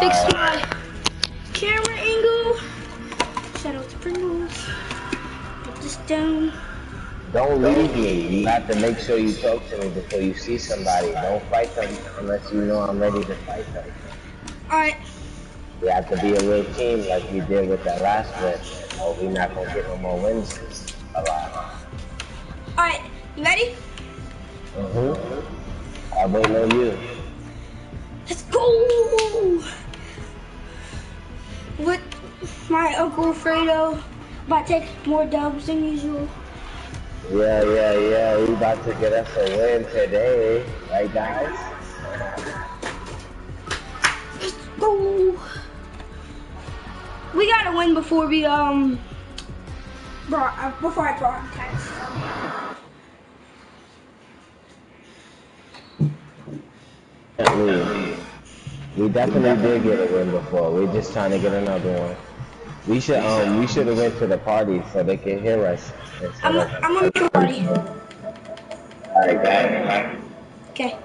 fix my camera angle. Shout out to Pringles. Put this down. Don't leave me. You have to make sure you talk to me before you see somebody. Don't fight them unless you know I'm ready to fight them. Alright. We have to be a real team like we did with that last win, or we're not going to get no more wins alive. Alright, you ready? I'm waiting on you. Let's go! With my Uncle Fredo, about to take more dubs than usual. Yeah. We about to get us a win today. Right, guys? Let's go! We gotta win before we, before I broadcast. We definitely did get a win before. We're just trying to get another one. We should have went to the party so they can hear us. I'm on the party. Alright, guys. Okay.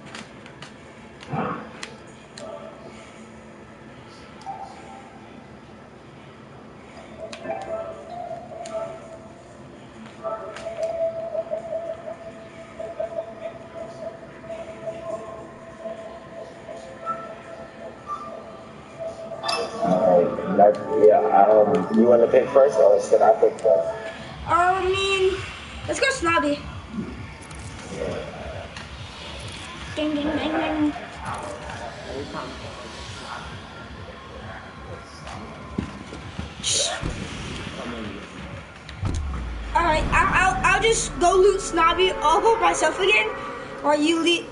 You want to pick first or should I pick first? Let's go Snobby. Ding, ding, ding, ding. Alright, I'll just go loot Snobby all by myself again, while you leave.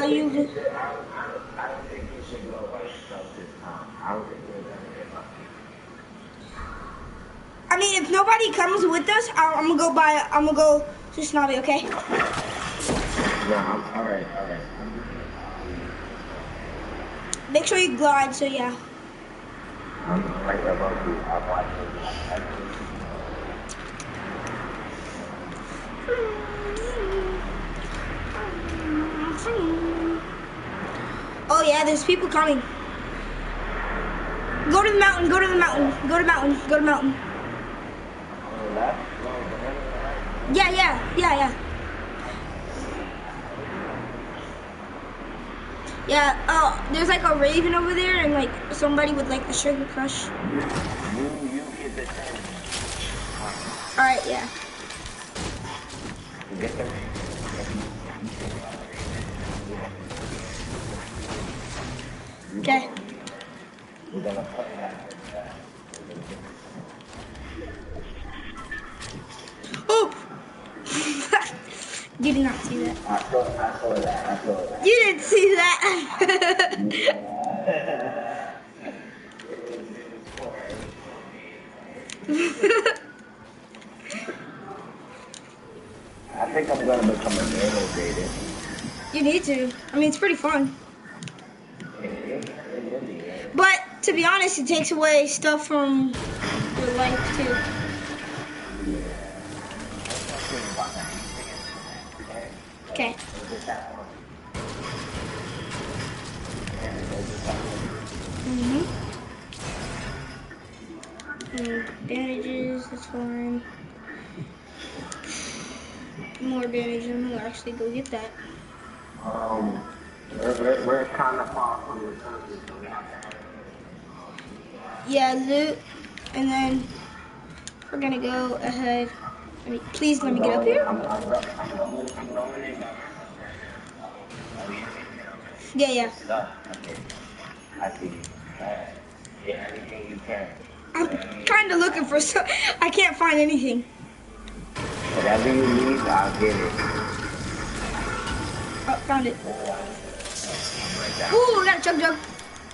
I mean, if nobody comes with us, I'm gonna go to Snobby, okay? No, I'm alright. Make sure you glide, so yeah. I'm right above you. I'm watching. Oh yeah, there's people coming. Go to the mountain, go to the mountain, go to the mountain, go to the mountain. Yeah. Yeah, there's like a raven over there and like somebody with like the sugar crush. You get the 10. Alright, yeah. Get them. Okay. We're gonna put that. Oh! You did not see that. I saw that. You didn't see that. I think I'm gonna become a nano-grader. You need to. I mean, it's pretty fun. But, to be honest, it takes away stuff from your life, too. Okay. Bandages, that's fine. More bandages, I'm gonna actually go get that. We're kind of far from the country. Yeah, loot, and then we're gonna go ahead. Please let me get up here. Yeah. I see. Yeah, anything you can. I'm kind of looking for some. I can't find anything. Whatever you need, I'll get it. Oh, found it. Ooh, we got a chug jug.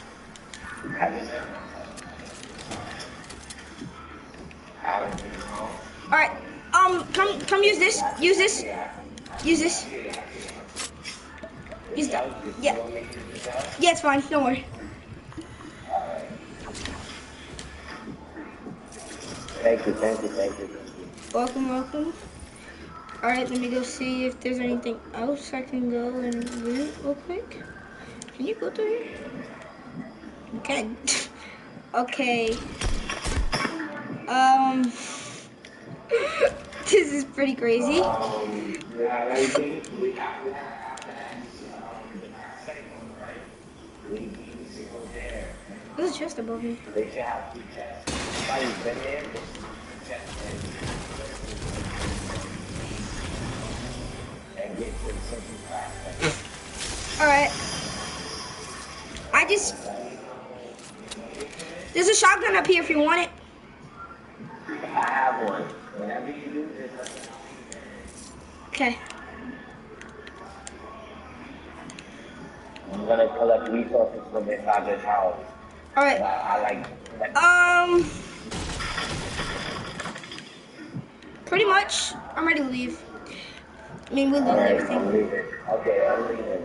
Alright, come use this. Use that. Yeah, it's fine, don't worry. Thank you. Welcome. Alright, let me go see if there's anything else I can go and loot real quick. Can you go through here? Can I? Okay. This is pretty crazy. There's a chest above me. Alright. There's a shotgun up here if you want it. I have one. Whenever you do this. Okay. I'm gonna collect resources from inside this house. Alright. I like. Pretty much. I'm ready to leave. I mean, we'll leave everything. I'm leaving. Okay, I'm leaving.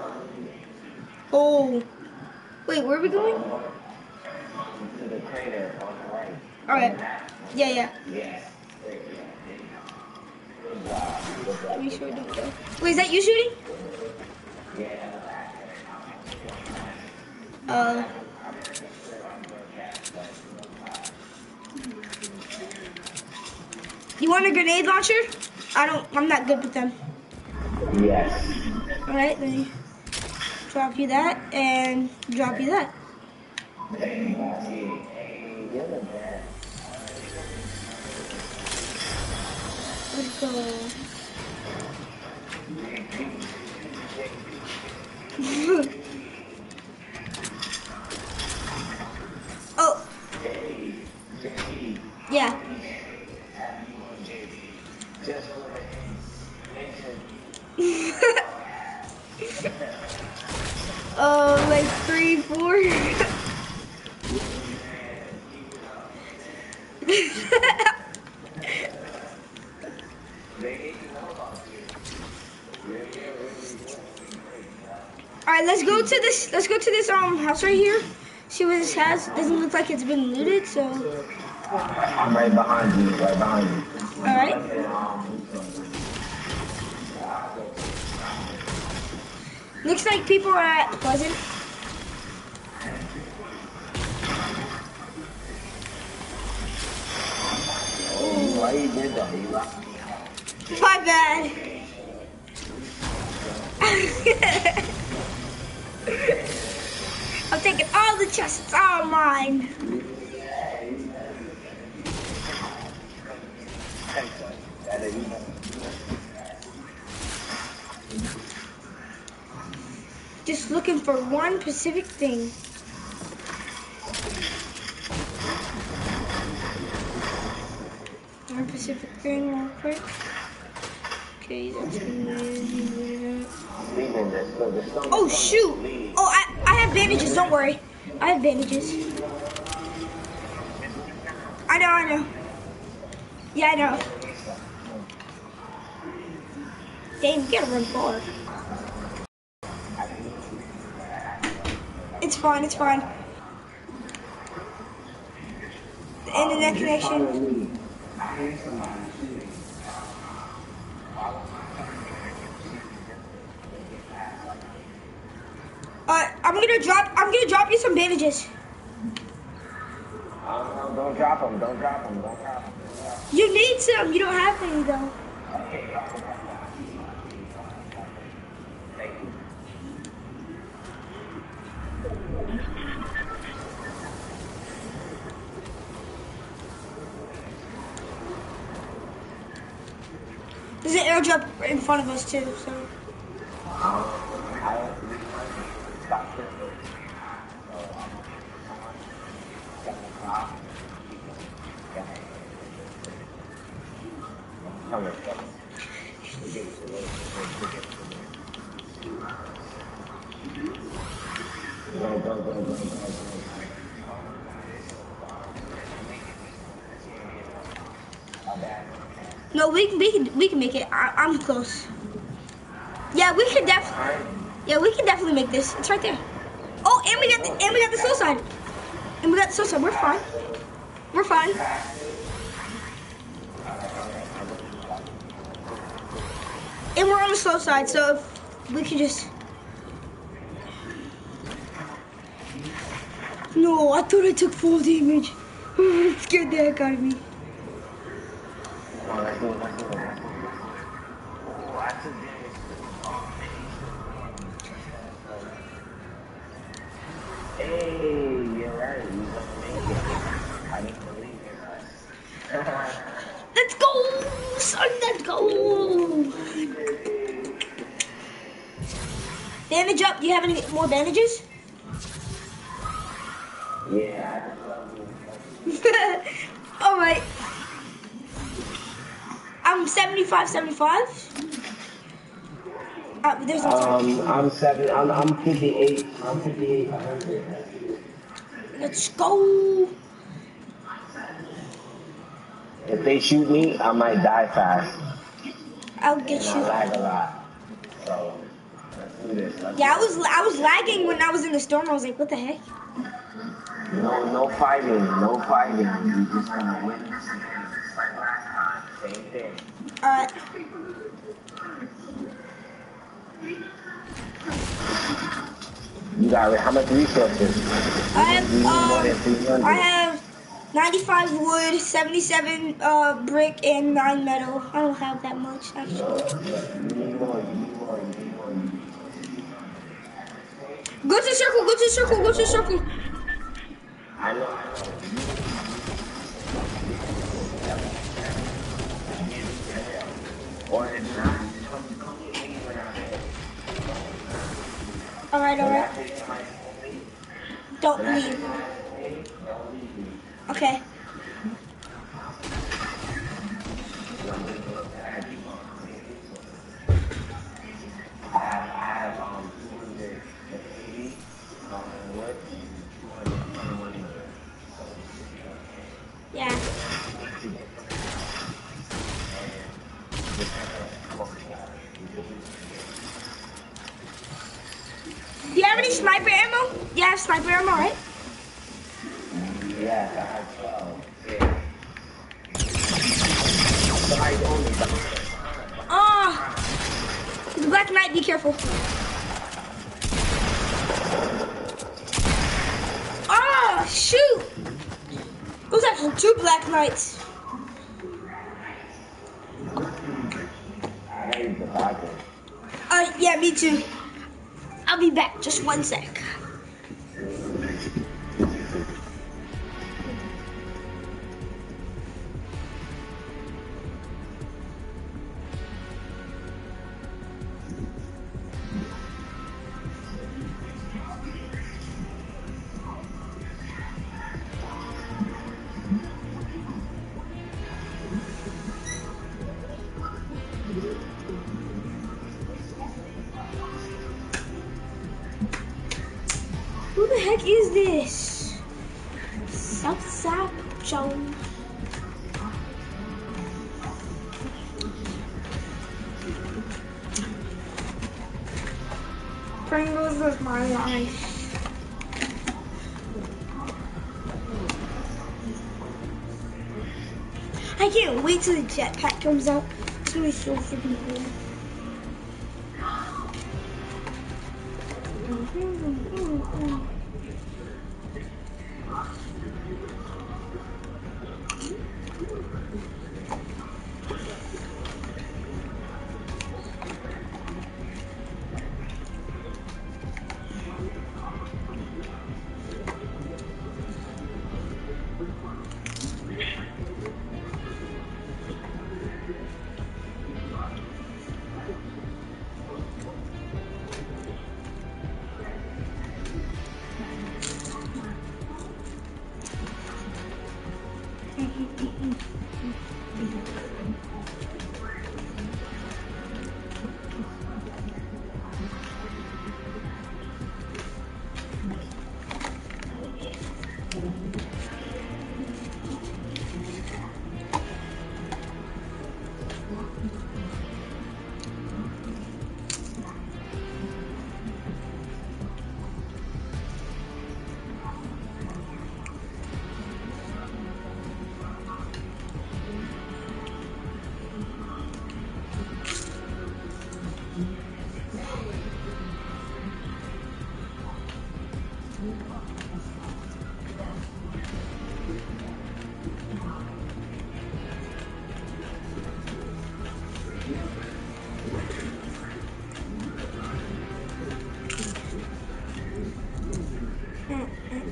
Oh. Wait, where are we going? To the trainer on the right. Alright. Yeah. Yeah. Let me sure don't go. Wait, is that you shooting? You want a grenade launcher? I'm not good with them. Yes. Alright, let me drop you that and drop you that. Let's go. Oh. Yeah. Like 3, 4. Alright, let's go to this house right here. See what this has. Doesn't look like it's been looted, so. I'm right behind you, Alright. Looks like people are at Pleasant. Why you did that? My bad. I'm taking all the chests. It's all mine. Just looking for one specific thing. One specific thing real quick. Okay, that's good. Oh shoot! Oh, I have bandages, don't worry. I have bandages. I know. Yeah, I know. Dang, we gotta run far. It's fine. The internet connection. I'm gonna drop you some bandages. Don't drop them. You need some. You don't have any though. There's an airdrop in front of us too, so. No, we can make it. I'm close. Yeah, we can definitely make this. It's right there. Oh, and we got the slow side. We're fine. And we're on the slow side, so if we can just. No, I thought I took full damage. It scared the heck out of me. Hey, you're right. You don't make it. I didn't believe in us. Let's go, son. Let's go. Bandage up. Do you have any more bandages? Yeah. All right. I'm 75. There's no time. I'm 58. I'm 58. Let's go. If they shoot me, I might die fast. I'll get And you. I lag a lot. So let's do this. Yeah, I was lagging when I was in the storm. I was like, what the heck? No fighting. No fighting. You're just gonna win this game just like last time. Same thing. Alright. You got how much resources? I have 95 wood, 77 brick, and 9 metal. I don't have that much actually. Go to the circle. Go to the circle. Go to the circle. I know. Alright. Don't leave. Okay. Yeah. Do you have any sniper ammo? You have sniper ammo, right? Yeah, I have 12. Oh! The Black Knight, be careful. Oh, shoot! Those are actually 2 Black Knights. Yeah, me too. I'll be back, just 1 sec. Who the heck is this? Southside Jones. Pringles is my life. I can't wait till the jetpack comes out. It's gonna be so freaking cool.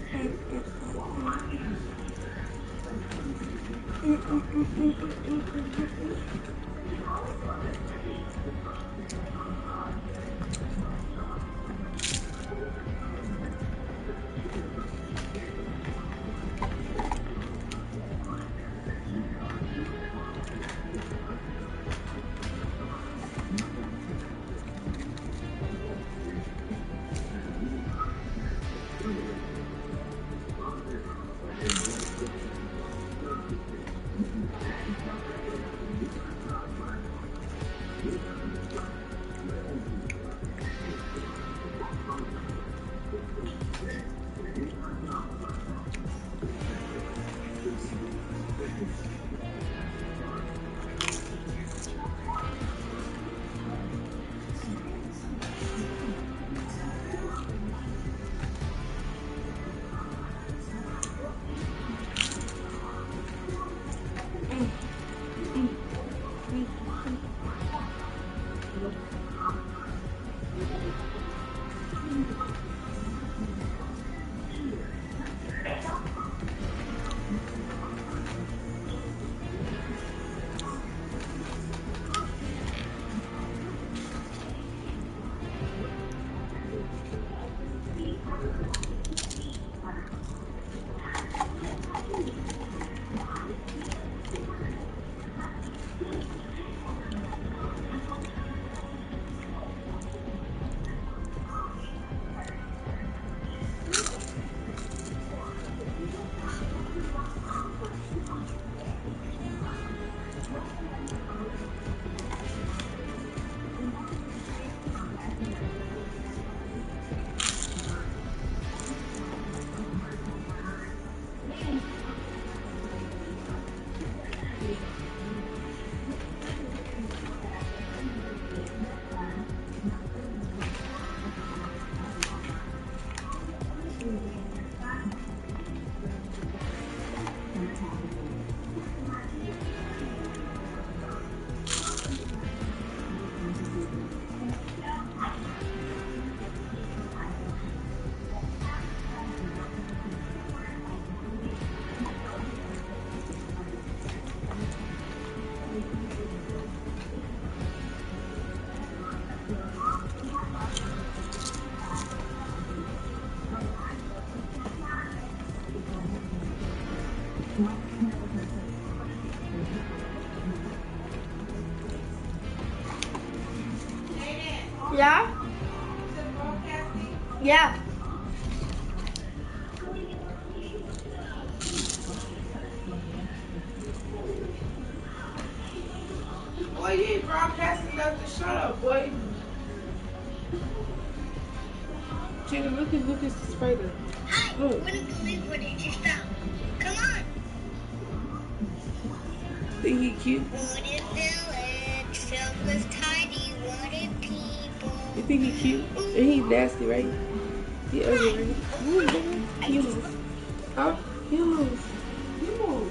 Yeah? Yeah. Boy, you ain't broadcasting nothing. Shut up, boy. Jenna, look at Lucas the spider. I wouldn't believe what he just found. Come on. Think he cute? What a village filled with tidy wooden people. You think he cute? And he nasty, right? He ugly, right? Move, nigga. You move. Huh? You move. You move.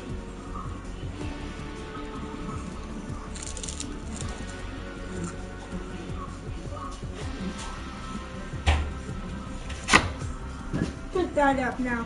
Put that up now.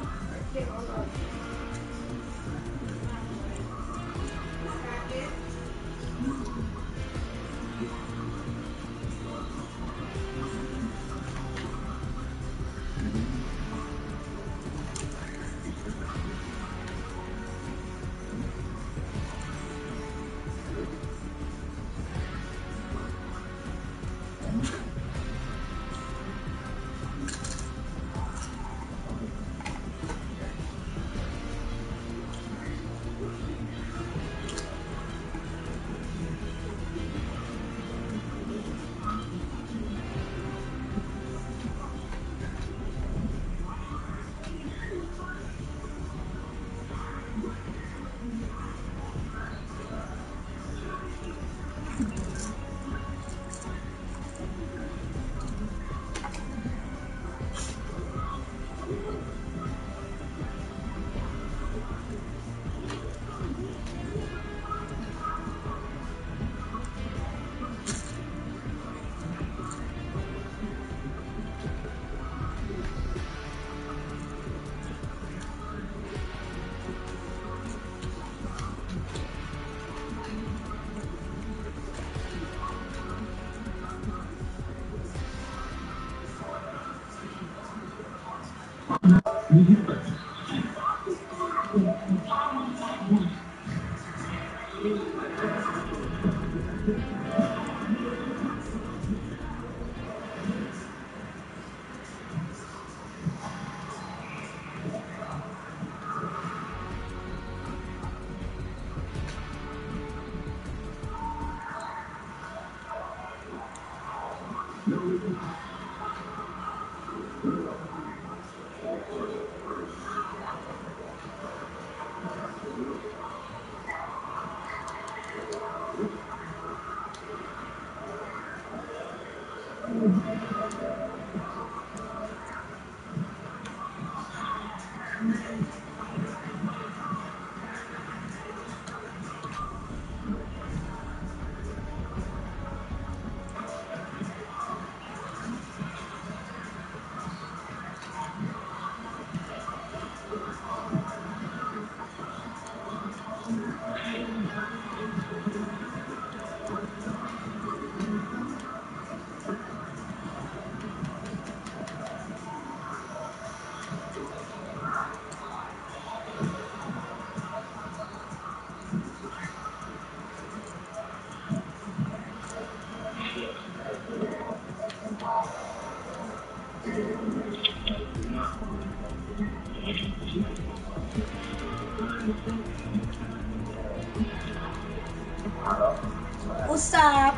What's up?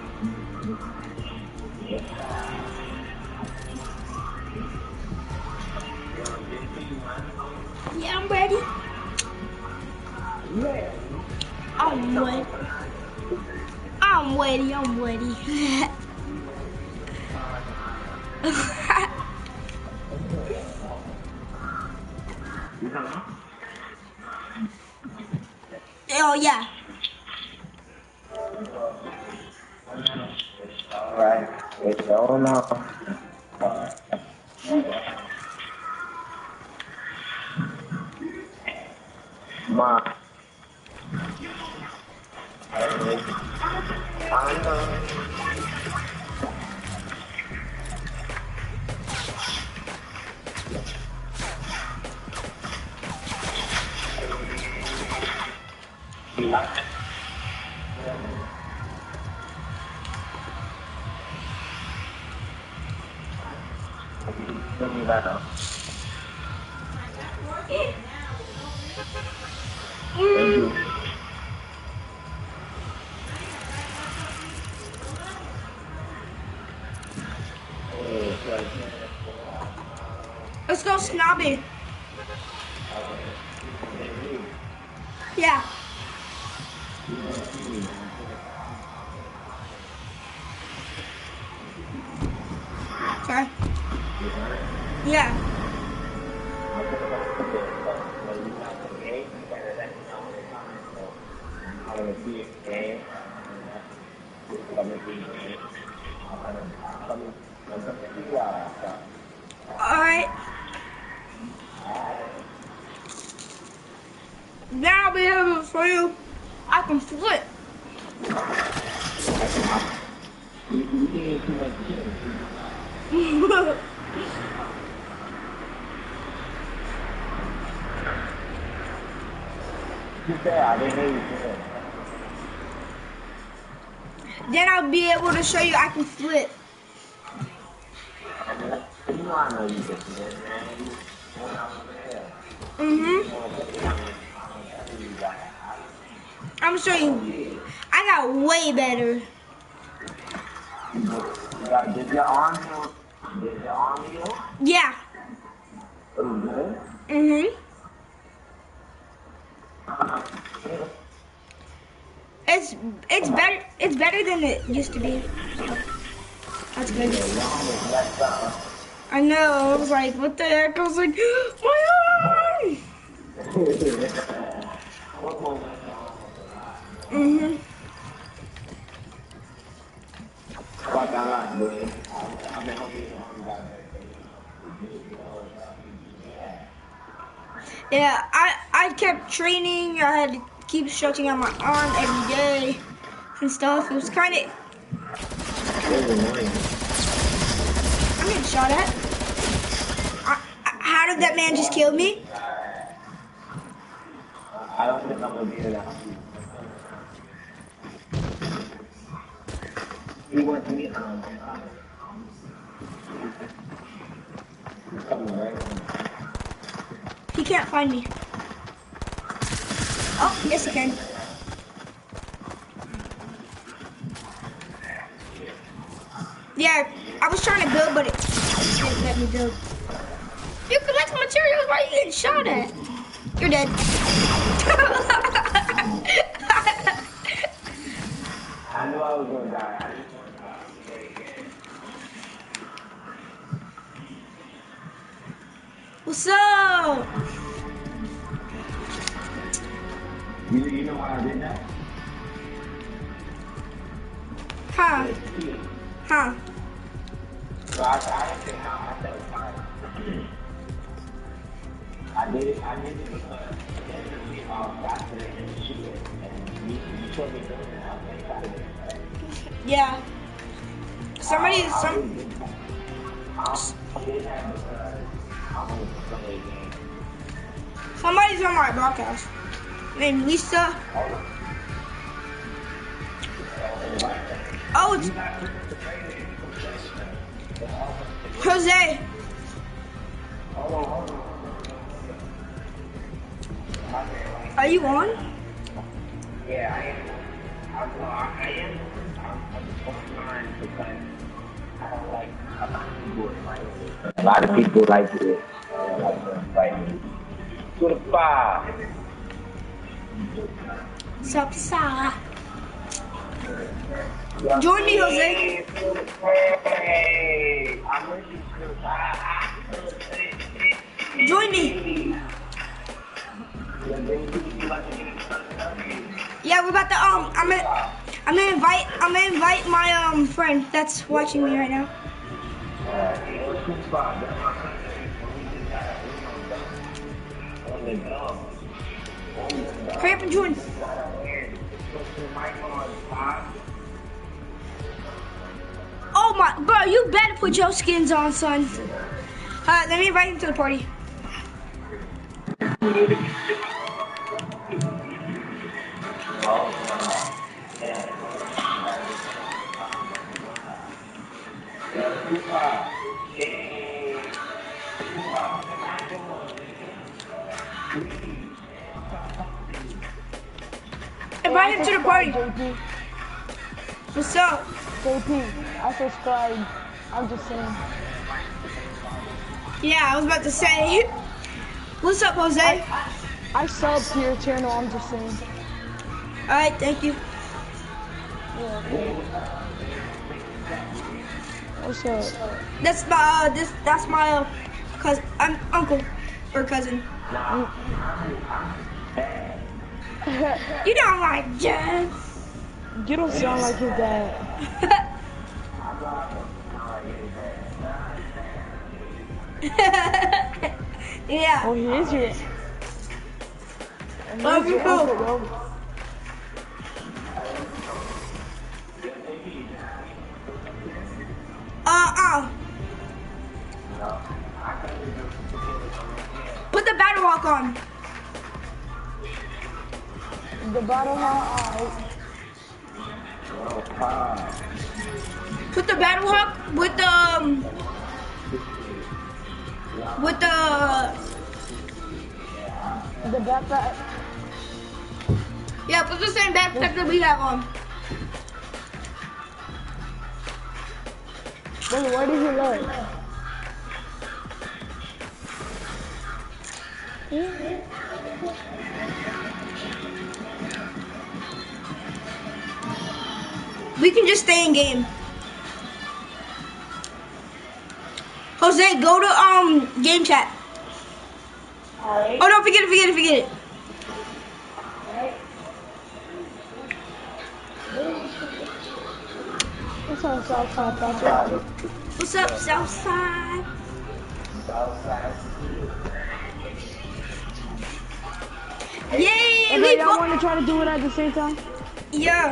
Yeah, I'm ready. I'm ready. I'm ready. I'm ready. Oh yeah. Alright, it's going on. Ma. I know. Let's go snobby. Yeah. Sorry. Yeah. Alright. Now I'll be able to show you I can flip. Then I'll be able to show you I can flip. I'm showing you. I got way better. Did your arm heal? Did your arm heal? Yeah. It's better than it used to be. That's good. I know. I was like, what the heck? I was like, my arm! Yeah, I kept training. I had to keep stretching out my arm every day and stuff. It was kind of... I'm getting shot at. How matter that man just killed me? I don't think I'm gonna be in that. He wants me coming right. He can't find me. Oh, yes he can. Yeah, I was trying to build, but it didn't let me build. You collect materials, why are you getting shot at? You're dead. I knew I was gonna die. What's up? You know why I did that? Huh? Huh? So I didn't think how I said it was fine. I did it because we got to it and shoot it. And you told me doing it, I was excited. Yeah. Somebody, I did that because I wanted to play a game. somebody's on my broadcast. Named Lisa. Oh, it's Jose. Are you on? Yeah, I am. I am. I'm fine because I don't like a lot of people fight me. A lot of people like it. Like to fight me. To the fire. Sup, sa? Join me, Jose. Hey, I'm ready to Join me. Yeah, we're about to I'm gonna invite my friend that's watching me right now. Hurry up and join. Oh my, bro, you better put your skins on, son. Let me invite him to the party. Invite him to the party. JP. What's up? JP, I subscribed. I'm just saying. Yeah, I was about to say. What's up, Jose? I subbed to your channel. I'm just saying. All right, thank you. Yeah. What's up? That's my cousin. I'm uncle or cousin. You don't like Jen. You don't sound like his dad. Yeah. Oh, he is your. Love you, uncle, too. bro. Put the battle walk on. The battle hawk. Put the battle hawk with the The backpack. yeah. Put the same backpack that we have on. Wait, where did he live? We can just stay in game. Jose, go to game chat. Alright. Oh no, forget it. What's on Southside, Patrick? What's up, Southside? Yay! Okay, y'all want to try to do it at the same time? Yeah.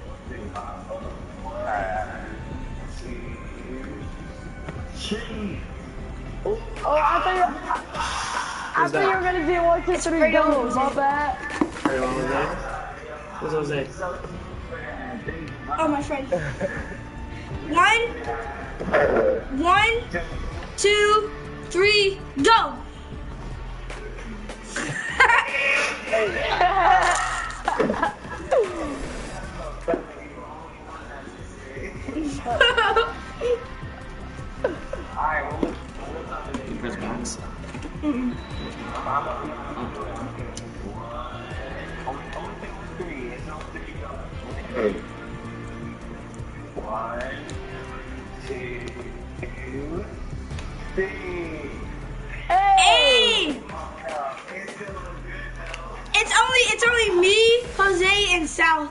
Alright. Oh, I thought you were gonna do 1, 2, 3, go. My bad. Hey, what was that? What's Jose? Oh, my friend. 1, 2, 3, go. You press box? Hey. 1, 2, 3. Hey! It's only me, Jose, and South.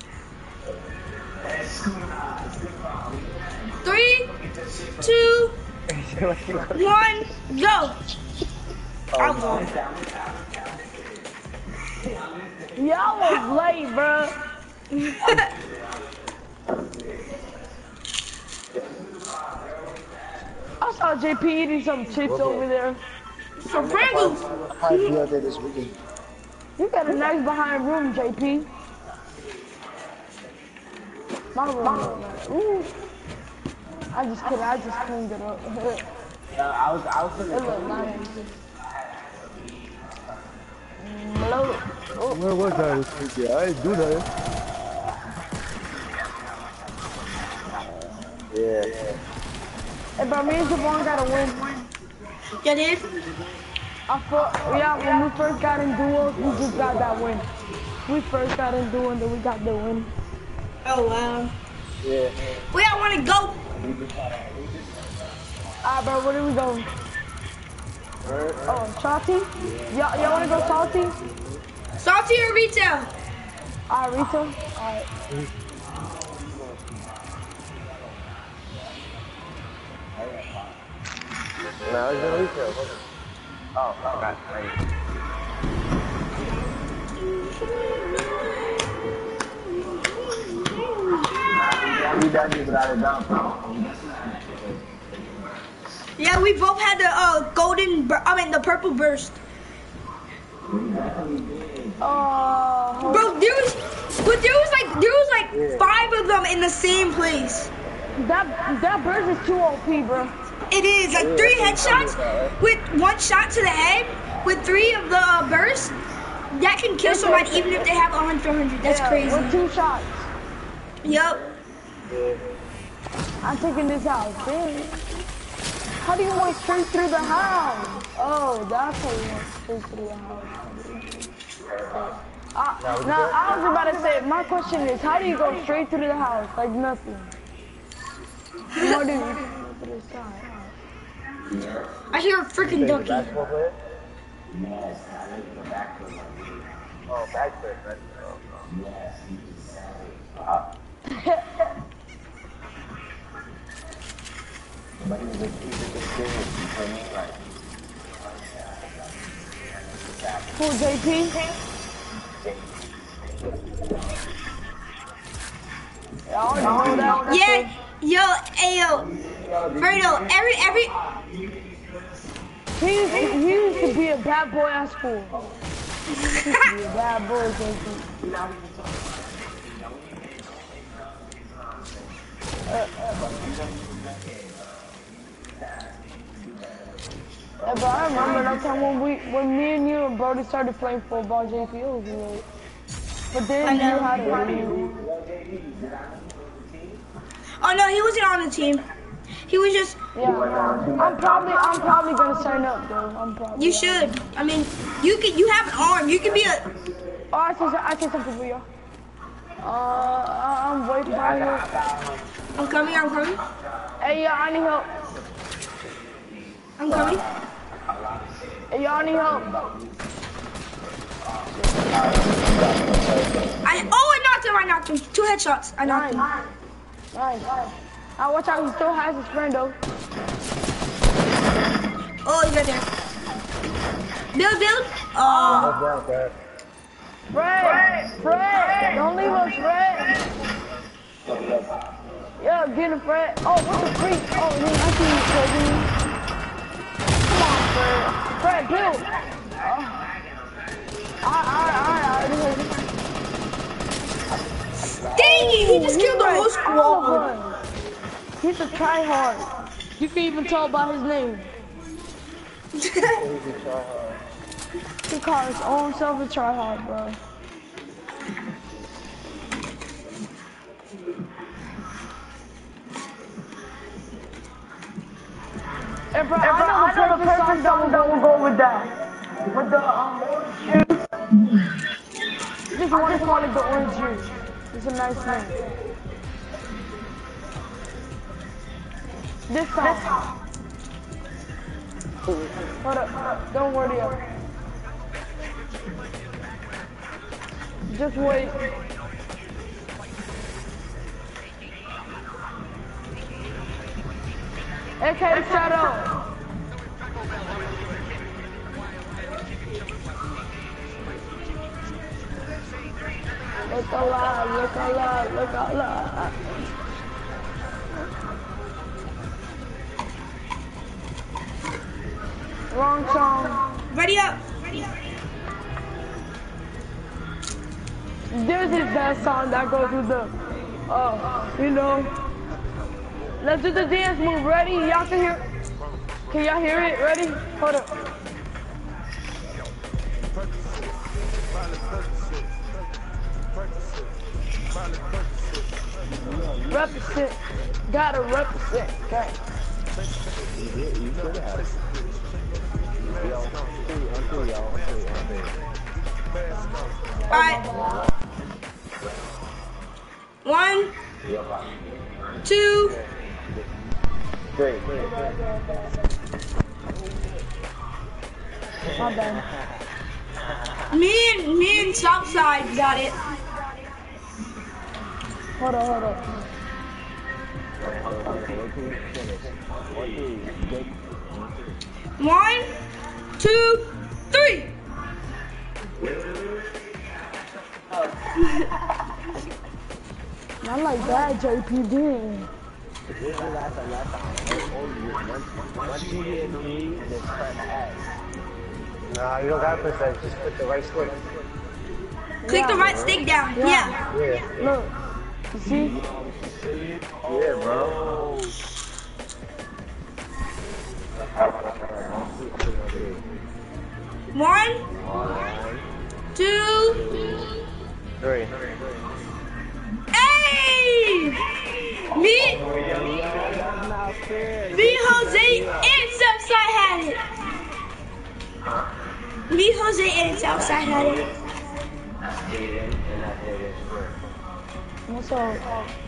3, 2, 1, go. I'll go. Y'all was late, bro. I saw JP eating some chips over there. Some Pringles. I'll be out there this weekend. You got a nice behind room, JP. My room. Ooh. I just cleaned it up. I was It look nice. Hello. Oh. Where was I this weekend? I didn't do that. Yeah. Hey, bro, me and Javon got a win. You did? Yeah, when we first got in duos, we just got that win. We first got in duo and then we got the win. Oh, wow. Yeah. Where I want to go? Alright, bro, where do we go? Oh, Salty? Y'all want to go Salty? Salty or retail? Alright, retail? Alright. No, it's in retail. Oh, God. Yeah, we both had the the purple burst. Bro, there was like 5 of them in the same place. That burst is too OP, bro. It is like 3 headshots with 1 shot to the head with 3 of the bursts. That can kill somebody even if they have 100. That's crazy. With 2 shots. Yup. I'm taking this house. Damn. How do you want straight through the house? Oh, that's how you want straight through the house. Now, I was about to say, my question is, how do you go straight through the house? Like nothing. What do you go to the side? I hear a freaking ducky. Basketball player? Oh, backflip. Who, JP? Yeah, yo, ayo, Fredo, every. He used to be a bad boy at school. He used to be a bad boy, JP. Yeah, but I remember that time when me and you and Brody started playing football, JP, it was lit. But then you had to leave. Oh no, he wasn't on the team. He was just. Yeah, I'm probably gonna sign up though. You should. I mean, you have an arm. You can be a. Oh, I see something for you. I'm waiting for you. I'm coming. Hey, yeah, I need help. I'm coming. Hey, y'all need help. I knocked him. 2 headshots. I knocked him. Nice. Watch out, he still has his friend though. Oh, he's right there. Build. Oh. Fred! Don't leave us, Fred! Yeah, get him, Fred. Oh, what's the freak? Oh, I see you, Fred. that build. Alright. Dang it, he just killed the whole squad. He's a tryhard. You can even tell by his name. He called his own self a tryhard, bro. Hey, bro, I know the perfect song that will go with that. With the, just want to call it the orange juice. It's a nice name. This song. Hold up, don't worry up. Just wait. AK Shadow. Look alive. Wrong song. Ready up. This is that song that goes with the, you know. Let's do the dance move. Ready? Y'all can hear. Can y'all hear it? Ready? Hold up. Represent. Gotta represent. Okay. Alright. 1, 2, 3. My bad. me and Southside got it. Hold up. 1, 2, 3. Not like that, JPD. Nah, you don't gotta press that. Just put the right stick. Click the right stick down. Yeah. Look. You see? Yeah, bro. 1, 2, 3. hey! Me, Jose, and Southside had it. Me, Jose, and Southside had it. What's up?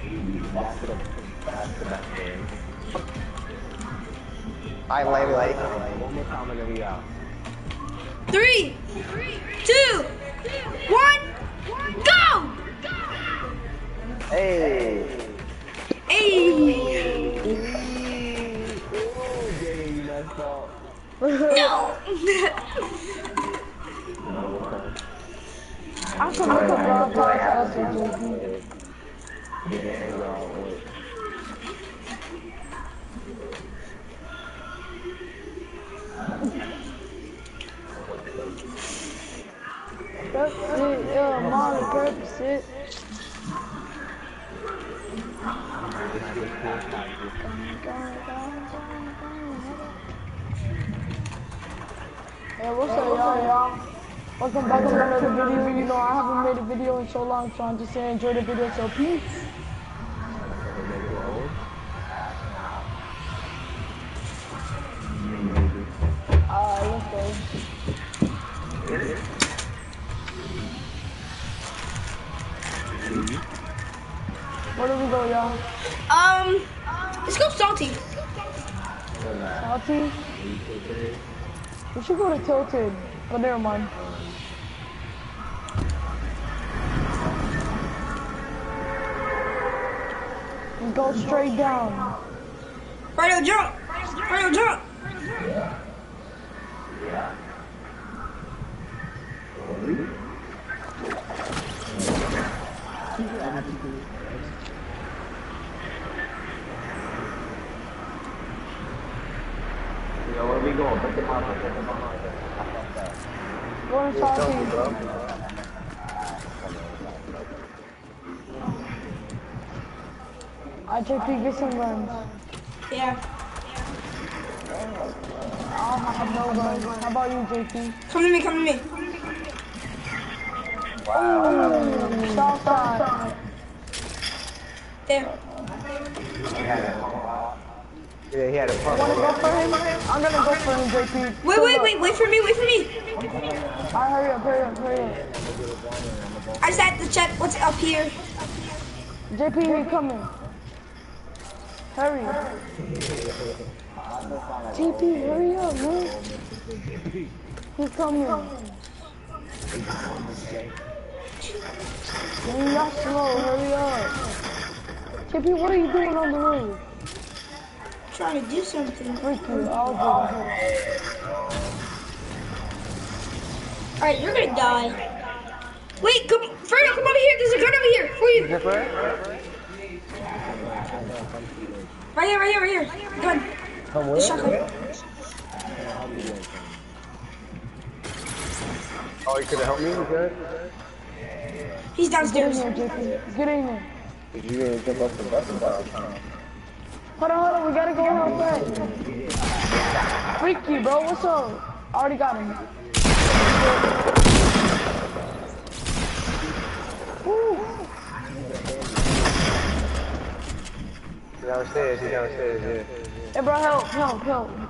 I like. One more time and then we out. 3, 2, 1, go! Hey. Hey! No! I can look up broadcast after JP. That's it, yeah, Molly, purpose it. Hey, what's up, y'all? Welcome back to another video. You know, I haven't made a video in so long, so I'm just saying enjoy the video, so peace. Let's go. Where do we go, y'all? Let's go salty. Salty? We should go to Tilted, but never mind. And go straight down. Right, jump. Right, jump. Yo, where we going? Put the mouth. Go and talk to you. JP, get some guns. Yeah. I don't have no guns. How about you, JP? Come to me, come to me. Ooh, south side. There. Yeah, he had a pump. Wanna go for him? I'm gonna go for him, JP. Wait for me, wait for me. Alright, hurry up. I just had to check what's up here. JP, he coming. Hurry. JP, hurry up, man. He's coming. Man, y'all slow, hurry up. JP, what are you doing on the roof? Trying to do something. Freak you, I'll do it. Alright, you're gonna die. Wait, come, Fredo, come over here. There's a gun over here for you. Right here. Gun. The shotgun. Oh, you could have helped me with that? He's downstairs. Get in there, JP. Get in there. You didn't jump off the bus and Hold on, we gotta go outside. Freaky, bro, what's up? I already got him. Woo. He's downstairs, yeah. Hey, bro, help.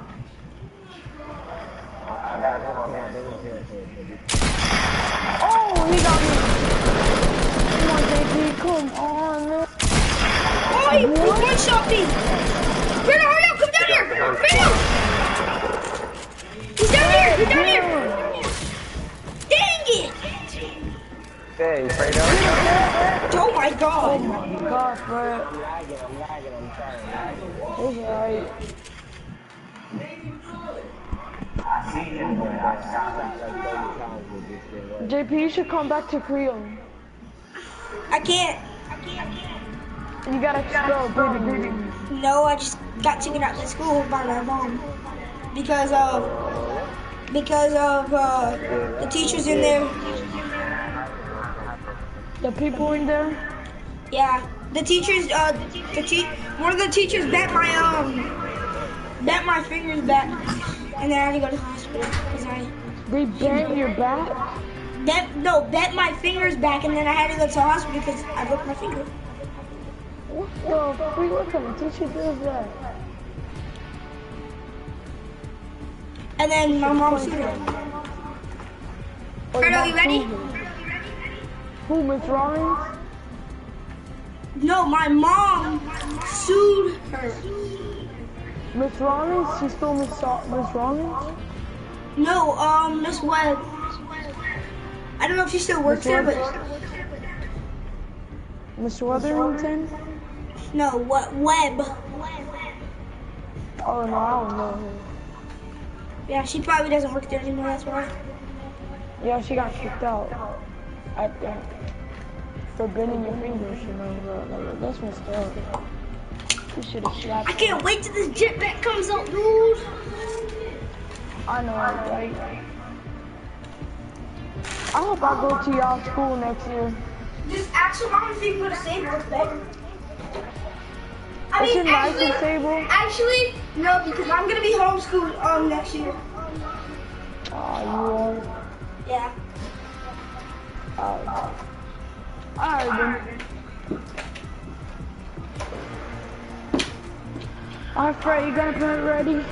Oh, he got me. Come on, JP, come on, man. Oh, he one-shot me. Fredo, hurry up, come down here. Fredo. He's down here. Dang it. Dang, Fredo. Oh my god. Oh my gosh, bro. It's alright. JP, you should come back to Creole. I can't. You gotta expel baby. No, I just got taken out of school by my mom because of the teachers in there. The people in there? Yeah, the teachers. One of the teachers bent my fingers back, and then I had to go to the hospital because They bent your back? bent my fingers back, and then I had to go to the hospital because I broke my finger. What the freak? What kind of teacher does that? And then my mom sued her. Fredo, you ready? Who, Miss Rollins? No, my mom sued her. Miss Rollins? She's still Miss Rollins? No, Miss Webb. I don't know if she still works there, but Miss Weatherington? no, what Webb? Oh no, I don't know her. Yeah, she probably doesn't work there anymore. That's why. Yeah, she got kicked out. I think for bending your fingers, you know. Like, that's messed up. You should have slapped. I can't wait till this jetpack comes out, dude. I know, right? I hope I go to y'all school next year. Just actually, I don't think we're gonna save what's better. Is it nice and stable? Actually, no, because I'm gonna be homeschooled next year. Oh, you are? Yeah. Alright then. Alright, Fred, you got it ready?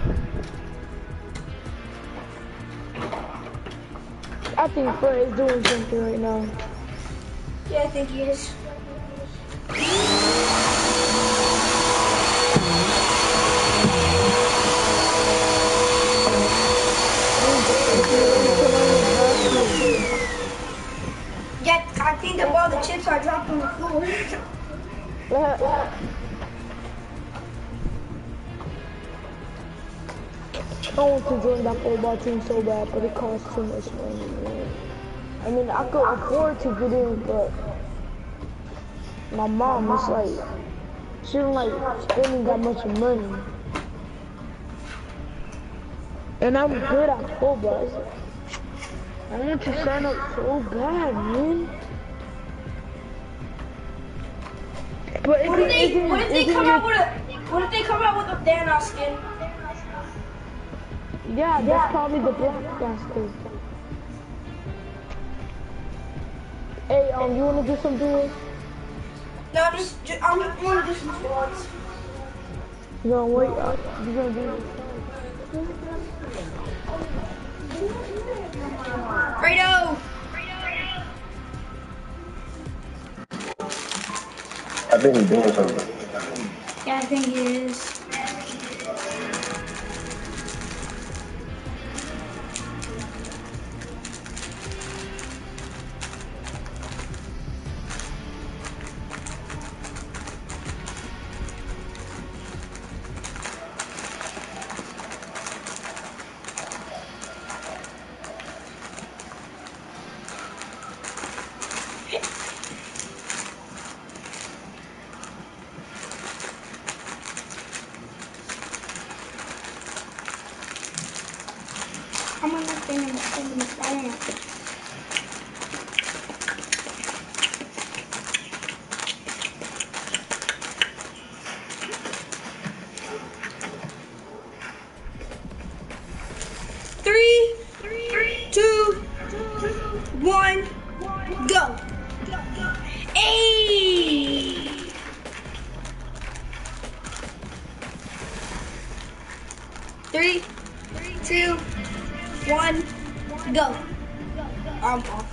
I think Fred is doing something right now. Yeah, I think he is. Yeah, I think that all the chips are dropped on the floor. I want to join that football team so bad, but it costs too much money, man. I mean, I could afford to get in, but my mom is like, she don't like spending that much money. And I'm good at football. I want to sign up so bad, man. But What if they come out with a Thanos skin? Yeah, that's probably the Blackcaster. Hey, you wanna do some duels? No, I'm gonna do some squads. No, wait, you gonna do this? Fredo! I've been doing something. Yeah, I think it is. I'm gonna stand in the fire. Three, two, one, go. Hey! Three, two, one, go. I'm off.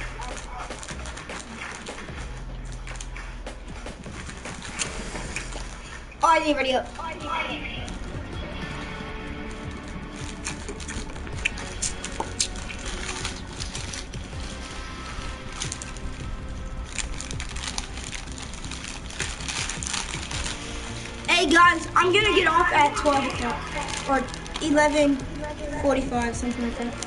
Oh, I didn't ready up. Hey guys, I'm gonna get off at 12 o'clock or 11:45, something like that.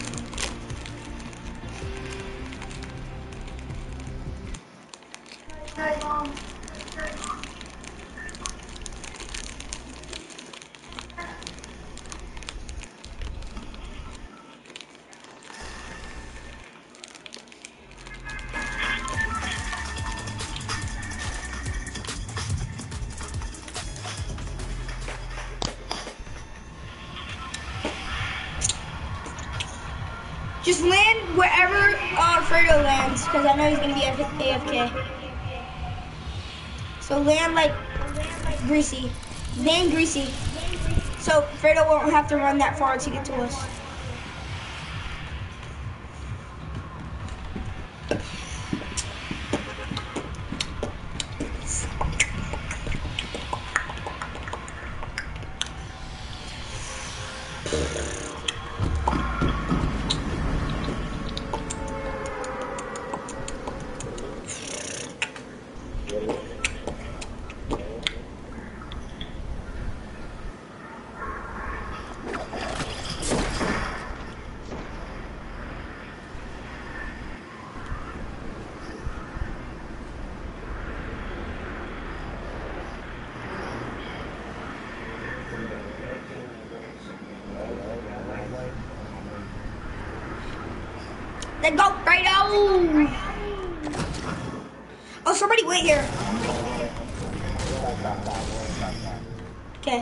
Just land wherever Fredo lands, because I know he's gonna be AFK. So land like Greasy. Land Greasy. So Fredo won't have to run that far to get to us. Let's go, Fredo! Oh, somebody wait here. Okay.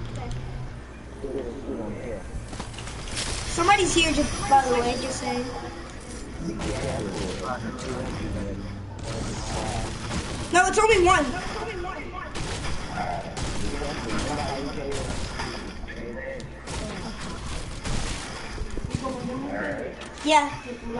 Somebody's here, just by the way, just saying. No, it's only one. Yeah.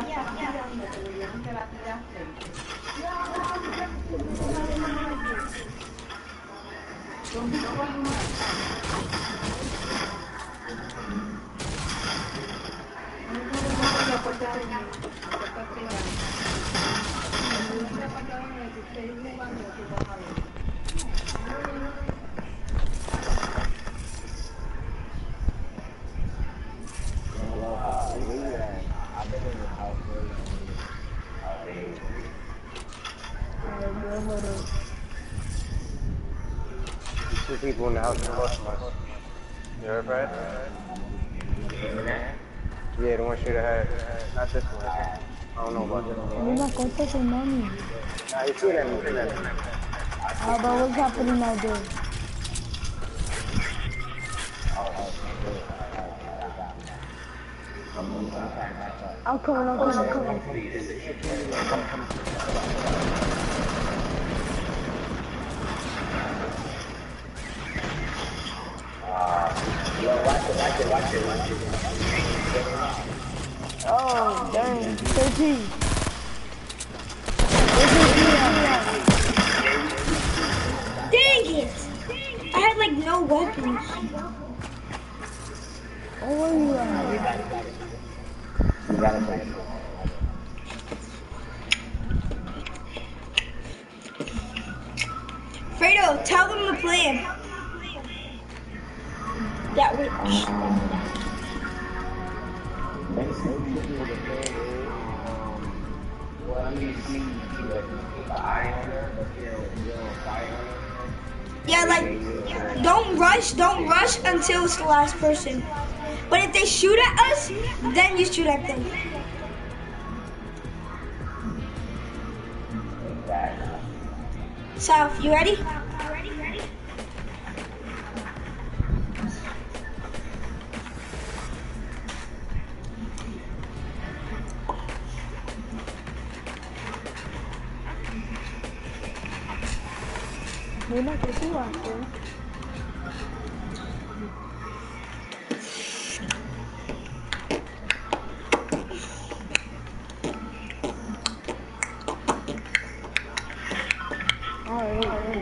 Two people in the house are close to us. You heard, Brad? Yeah, the one should have had. Not this one. I don't know about this one. You're not going to take your money. Nah, he's shooting at me. But what's happening out there? I'm coming. Watch it. Oh, dang. 13. Dang it! I had like no weapons. Oh, where you at? You gotta play. Fredo, tell them the plan. That we. Yeah, like, don't rush until it's the last person. But if they shoot at us, then you shoot at them. South, you ready? Mira que tú haces. Alright.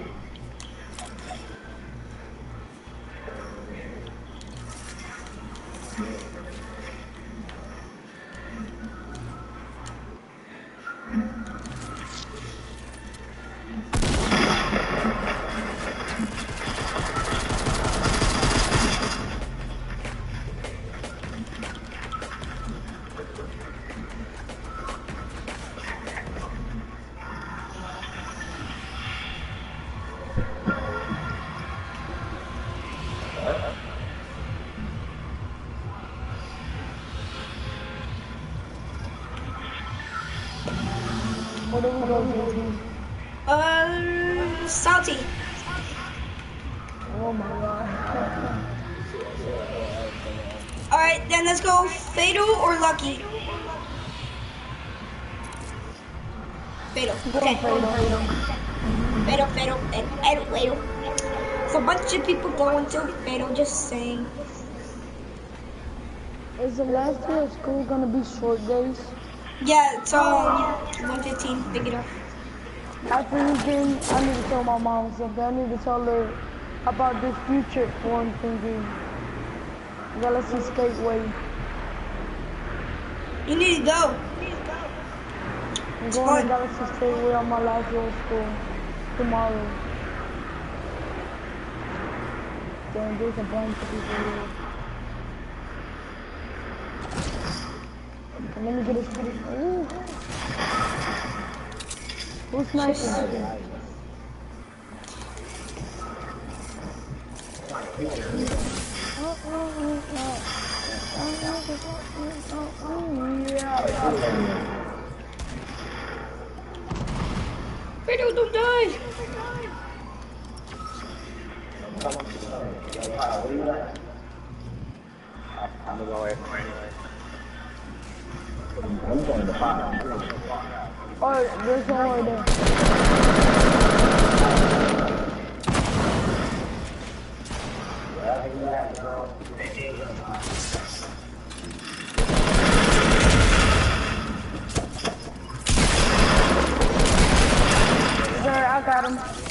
What do we go to? Salty. Oh my god. Alright, then let's go Fatal or Lucky. Fatal. Okay. Fatal. It's a bunch of people going to Fatal, just saying. Is the last day of school gonna be short days? Yeah, it's 1:15. Pick it up. After the game, I need to tell my mom something. I need to tell her about this future form thinking. Galaxy Skateway. You need to go. I'm going to Galaxy Skateway on my last day of school tomorrow. Damn, there's a bunch of people here. And let me get a shooting. Ooh. Who's sniping? Fredo, don't die! I'm gonna go away. I'm going to find. Oh, there's one right there. There, I got him.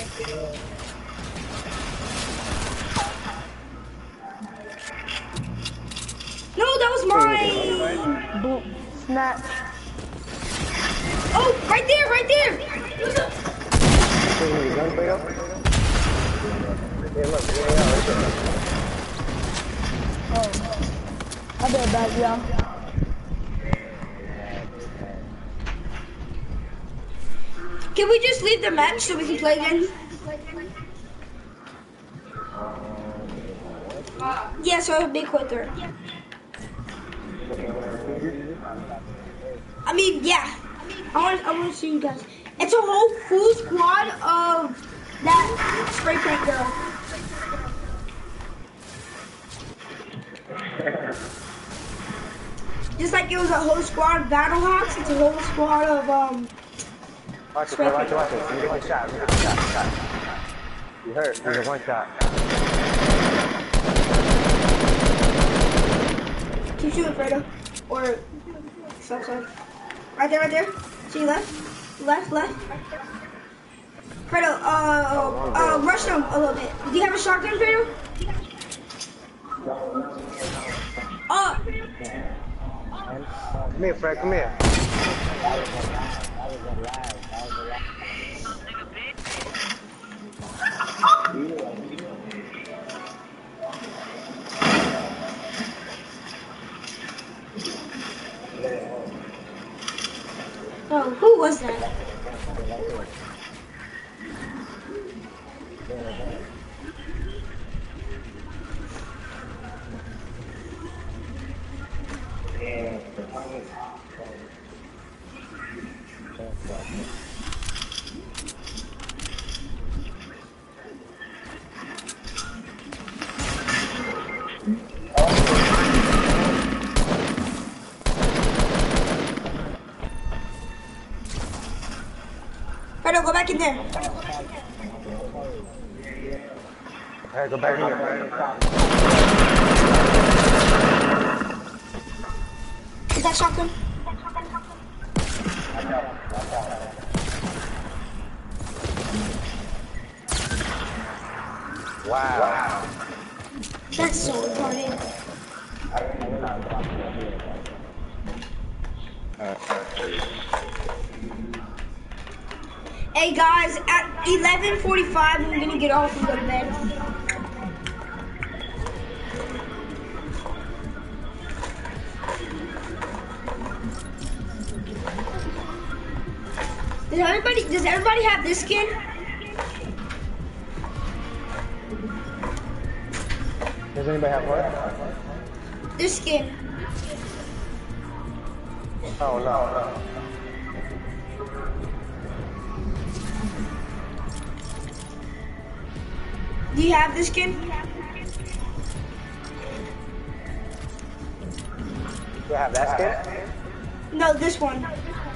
No, that was mine! Boom. Snatch. Oh, right there! Oh. I bet back, y'all. Can we just leave the match so we can play again? Yeah, so it'll be quicker. I mean, yeah. I want to see you guys. It's a whole full squad of that spray paint girl. Just like it was a whole squad of Battlehawks, it's a whole squad of Watch it, watch it. You get the shot. You hurt. There's a one shot. Keep shooting, Fredo. Or stop. Right there. See left. Fredo, rush them a little bit. Do you have a shotgun, Fredo? Come here, Fred, come here. Oh, who was that? Fredo, go back in there. Alright, go back in here. Is that shotgun? Wow. That's so retarded. Hey guys, at 11:45 I'm gonna get off and go to bed. Does everybody have this skin? Does anybody have what? This skin. Oh, no. Do you have this skin? Do you have that skin? No, this one.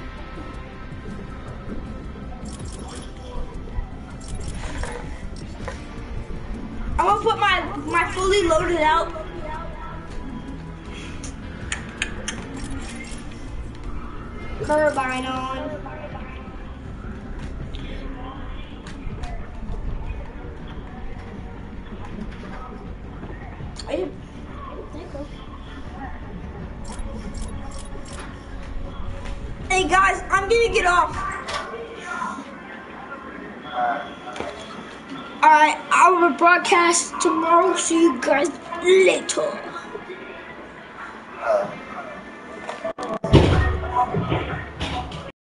I'm gonna put my fully loaded out. Carbine on. Hey guys, I'm gonna get off. Alright, I will broadcast tomorrow. See you guys later.